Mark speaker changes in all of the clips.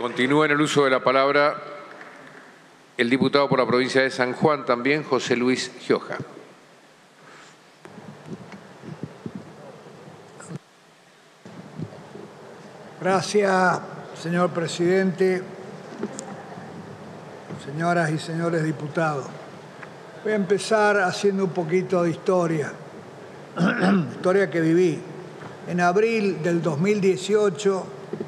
Speaker 1: Continúa en el uso de la palabra el diputado por la provincia de San Juan también, José Luis Gioja.
Speaker 2: Gracias, señor presidente, señoras y señores diputados. Voy a empezar haciendo un poquito de historia, historia que viví. En abril del 2018,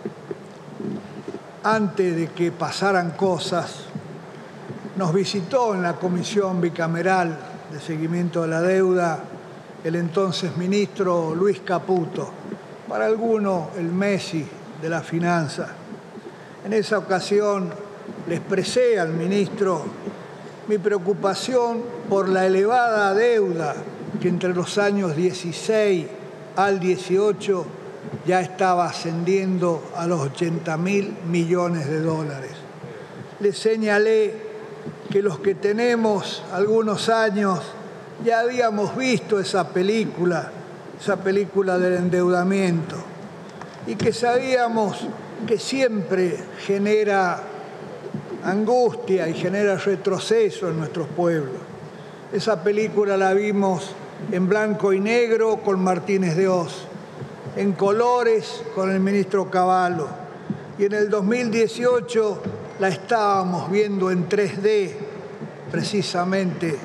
Speaker 2: antes de que pasaran cosas, nos visitó en la Comisión Bicameral de Seguimiento de la Deuda el entonces ministro Luis Caputo, para algunos el Messi de la finanza. En esa ocasión le expresé al ministro mi preocupación por la elevada deuda que entre los años 16 al 18 ya estaba ascendiendo a los 80.000 millones de dólares. Le señalé que los que tenemos algunos años ya habíamos visto esa película del endeudamiento, y que sabíamos que siempre genera angustia y genera retroceso en nuestros pueblos. Esa película la vimos en blanco y negro con Martínez de Oz, en colores con el ministro Cavallo, y en el 2018 la estábamos viendo en 3D, precisamente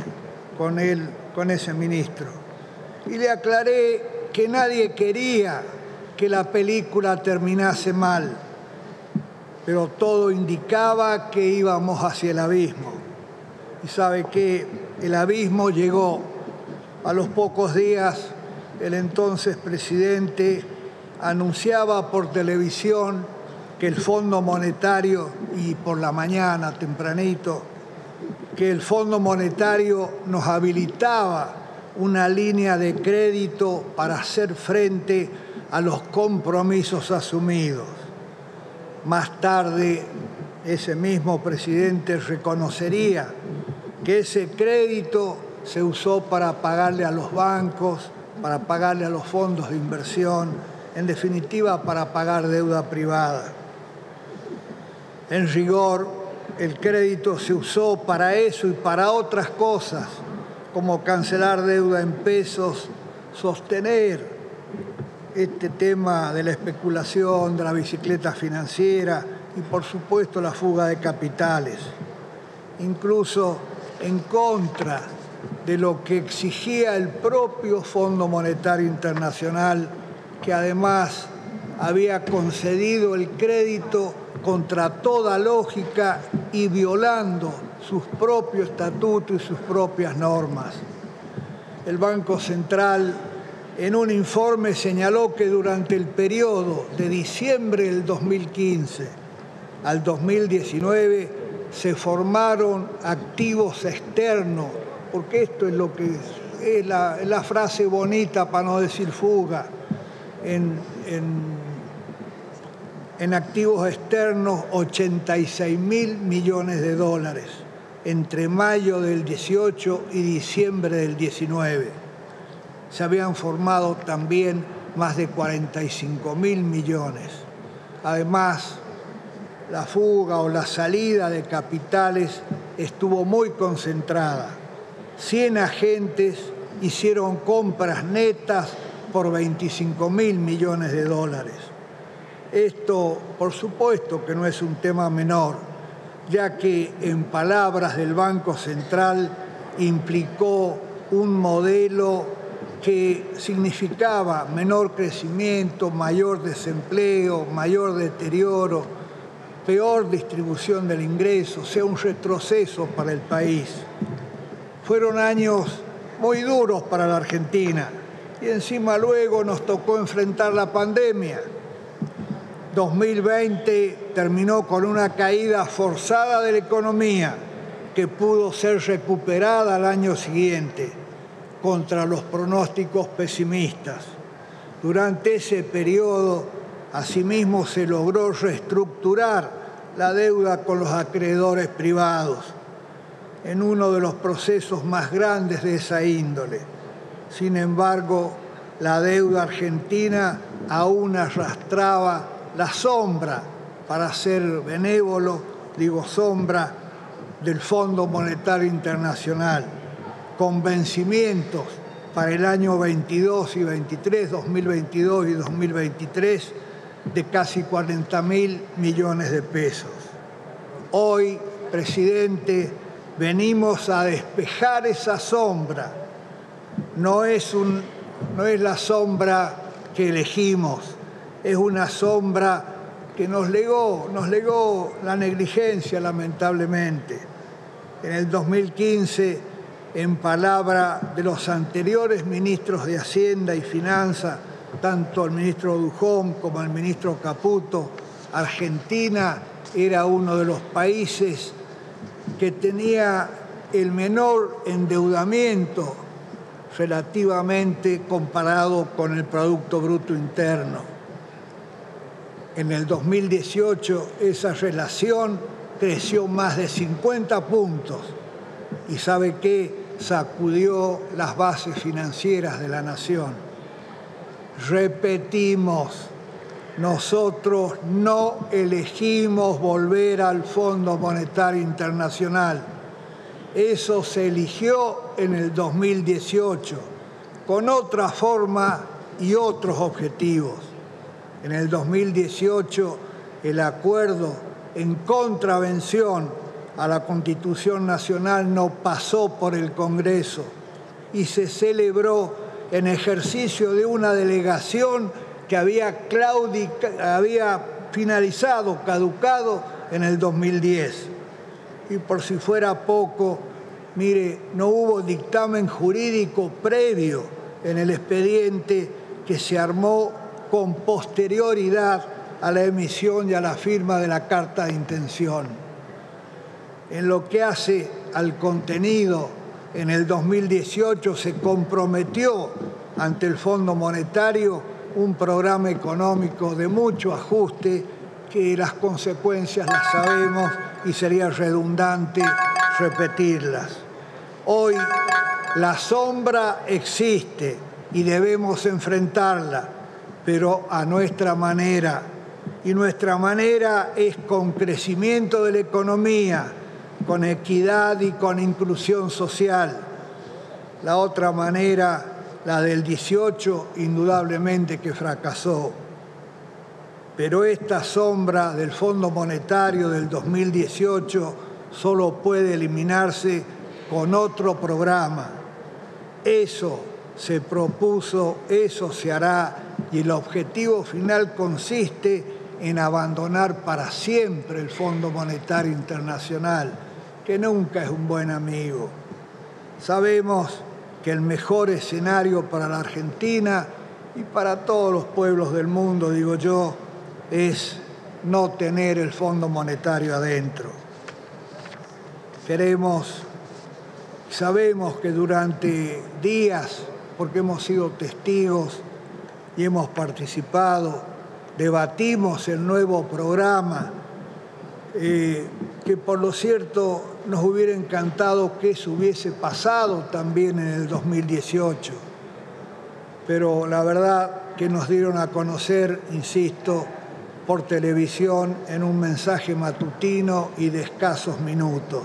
Speaker 2: con ese ministro. Y le aclaré que nadie quería que la película terminase mal, pero todo indicaba que íbamos hacia el abismo. Y sabe que el abismo llegó. A los pocos días, el entonces presidente anunciaba por televisión que el Fondo Monetario, y por la mañana tempranito, que el Fondo Monetario nos habilitaba una línea de crédito para hacer frente a los compromisos asumidos. Más tarde, ese mismo presidente reconocería que ese crédito se usó para pagarle a los bancos, para pagarle a los fondos de inversión, en definitiva, para pagar deuda privada. En rigor, el crédito se usó para eso y para otras cosas, como cancelar deuda en pesos, sostener este tema de la especulación, de la bicicleta financiera y, por supuesto, la fuga de capitales. Incluso en contra de lo que exigía el propio Fondo Monetario Internacional, que además había concedido el crédito contra toda lógica y violando sus propios estatutos y sus propias normas. El Banco Central, en un informe, señaló que durante el periodo de diciembre del 2015 al 2019 se formaron activos externos, porque esto es lo que es la frase bonita para no decir fuga, en activos externos 86.000 millones de dólares entre mayo del 18 y diciembre del 19. Se habían formado también más de 45.000 millones. Además, la fuga o la salida de capitales estuvo muy concentrada. 100 agentes hicieron compras netas por 25.000 millones de dólares. Esto, por supuesto, que no es un tema menor, ya que, en palabras del Banco Central, implicó un modelo que significaba menor crecimiento, mayor desempleo, mayor deterioro, peor distribución del ingreso, o sea, un retroceso para el país. Fueron años muy duros para la Argentina y encima luego nos tocó enfrentar la pandemia. 2020 terminó con una caída forzada de la economía que pudo ser recuperada al año siguiente contra los pronósticos pesimistas. Durante ese periodo, asimismo, se logró reestructurar la deuda con los acreedores privados en uno de los procesos más grandes de esa índole. Sin embargo, la deuda argentina aún arrastraba la sombra para ser benévolo, digo sombra, del Fondo Monetario Internacional, con vencimientos para el año 22 y 23, 2022 y 2023, de casi 40.000 millones de pesos. Hoy, presidente, venimos a despejar esa sombra. No es la sombra que elegimos, es una sombra que nos legó la negligencia, lamentablemente. En el 2015, en palabra de los anteriores ministros de Hacienda y Finanzas, tanto el ministro Dujón como el ministro Caputo, Argentina era uno de los países que tenía el menor endeudamiento relativamente comparado con el Producto Bruto Interno. En el 2018 esa relación creció más de 50 puntos y ¿sabe qué? Sacudió las bases financieras de la nación. Repetimos, nosotros no elegimos volver al Fondo Monetario Internacional. Eso se eligió en el 2018 con otra forma y otros objetivos. En el 2018 el acuerdo en contravención a la Constitución Nacional no pasó por el Congreso y se celebró en ejercicio de una delegación que había caducado en el 2010. Y por si fuera poco, mire, no hubo dictamen jurídico previo en el expediente que se armó con posterioridad a la emisión y a la firma de la carta de intención. En lo que hace al contenido, en el 2018 se comprometió ante el Fondo Monetario un programa económico de mucho ajuste, que las consecuencias las sabemos y sería redundante repetirlas. Hoy la sombra existe y debemos enfrentarla, pero a nuestra manera. Y nuestra manera es con crecimiento de la economía, con equidad y con inclusión social. La otra manera, la del 18, indudablemente que fracasó. Pero esta sombra del Fondo Monetario del 2018 solo puede eliminarse con otro programa. Eso se propuso, eso se hará, y el objetivo final consiste en abandonar para siempre el Fondo Monetario Internacional, que nunca es un buen amigo. Sabemos que el mejor escenario para la Argentina y para todos los pueblos del mundo, digo yo, es no tener el Fondo Monetario adentro. Sabemos que durante días, porque hemos sido testigos y hemos participado, debatimos el nuevo programa, que por lo cierto nos hubiera encantado que eso hubiese pasado también en el 2018. Pero la verdad que nos dieron a conocer, insisto, por televisión en un mensaje matutino y de escasos minutos.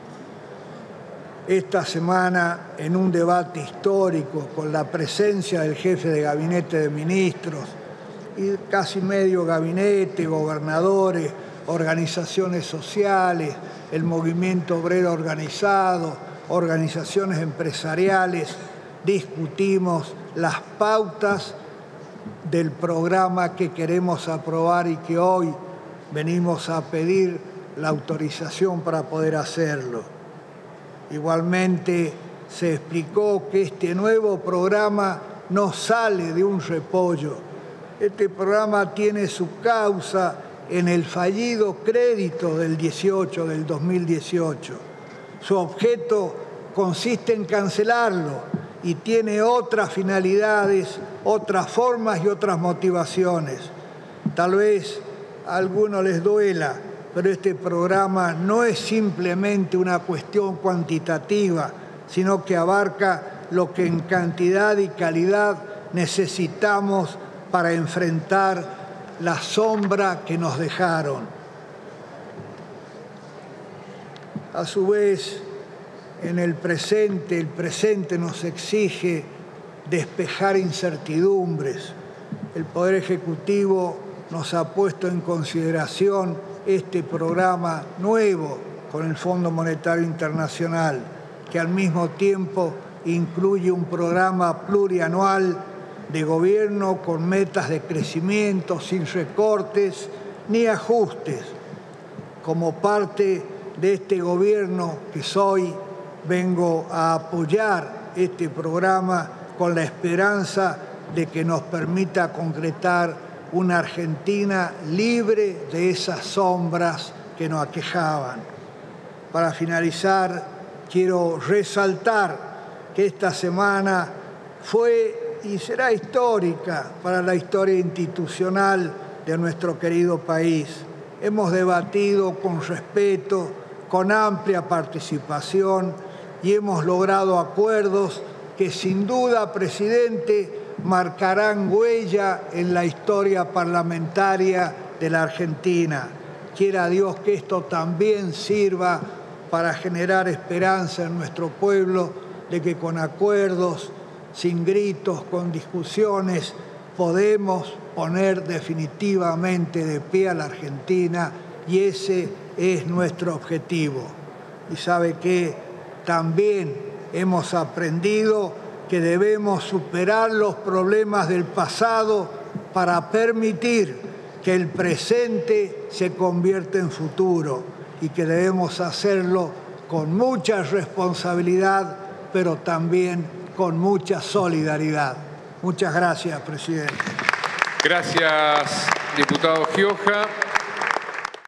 Speaker 2: Esta semana, en un debate histórico con la presencia del jefe de gabinete de ministros y casi medio gabinete, gobernadores, organizaciones sociales, el movimiento obrero organizado, organizaciones empresariales, discutimos las pautas del programa que queremos aprobar y que hoy venimos a pedir la autorización para poder hacerlo. Igualmente se explicó que este nuevo programa no sale de un repollo. Este programa tiene su causa en el fallido crédito del 2018. Su objeto consiste en cancelarlo y tiene otras finalidades, otras formas y otras motivaciones. Tal vez a algunos les duela, pero este programa no es simplemente una cuestión cuantitativa, sino que abarca lo que en cantidad y calidad necesitamos para enfrentar la sombra que nos dejaron. A su vez, en el presente nos exige despejar incertidumbres. El Poder Ejecutivo nos ha puesto en consideración este programa nuevo con el Fondo Monetario Internacional, que al mismo tiempo incluye un programa plurianual de gobierno con metas de crecimiento sin recortes ni ajustes. Como parte de este gobierno que soy, vengo a apoyar este programa con la esperanza de que nos permita concretar una Argentina libre de esas sombras que nos aquejaban. Para finalizar, quiero resaltar que esta semana fue y será histórica para la historia institucional de nuestro querido país. Hemos debatido con respeto, con amplia participación y hemos logrado acuerdos que sin duda, presidente, marcarán huella en la historia parlamentaria de la Argentina. Quiera Dios que esto también sirva para generar esperanza en nuestro pueblo de que con acuerdos, sin gritos, con discusiones, podemos poner definitivamente de pie a la Argentina y ese es nuestro objetivo. Y sabe que también hemos aprendido que debemos superar los problemas del pasado para permitir que el presente se convierta en futuro y que debemos hacerlo con mucha responsabilidad, pero también con mucha solidaridad. Muchas gracias, presidente.
Speaker 1: Gracias, diputado Gioja.